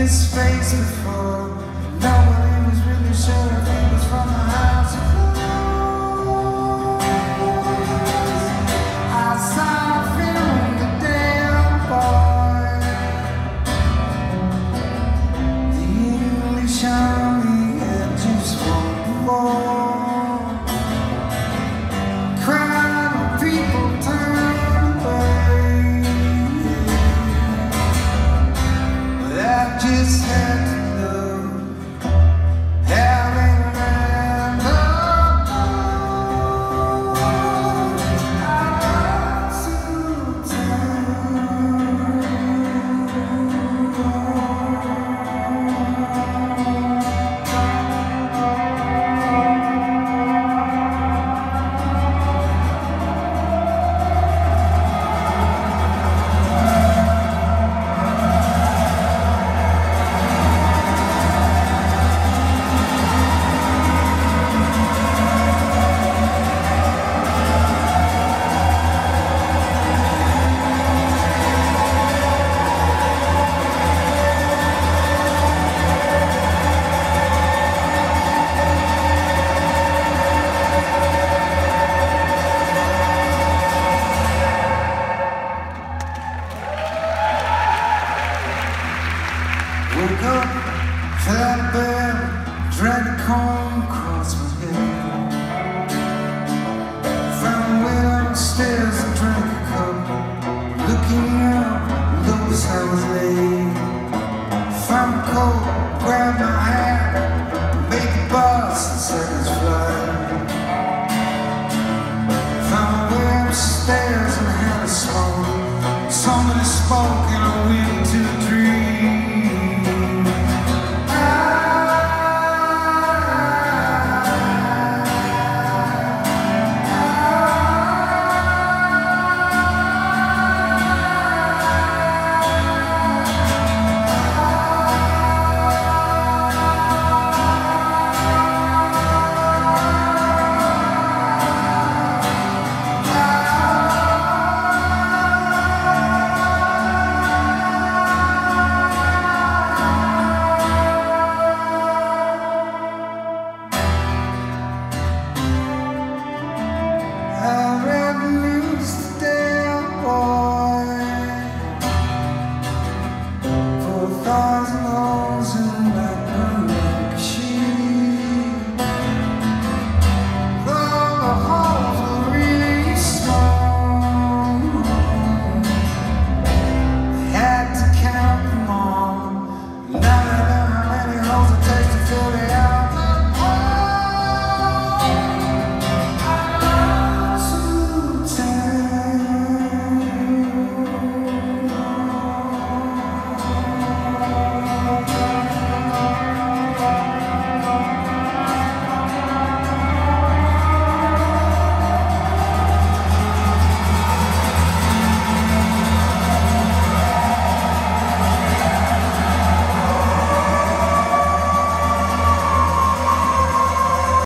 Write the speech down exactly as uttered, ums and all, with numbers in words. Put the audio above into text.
his face before. Nobody was really sure if he was from the house of clothes. I saw a film the damn boy. The English army had just one more. Crowd of people turned away. But I just had to woke up, felt bad, dragged a comb across my head. Found a way downstairs and drank a cup. Looking out, noticed I was late. Found a coat, grabbed my hat, made the bus and seconds fly. Found a way upstairs and had a smoke. Somebody spoke.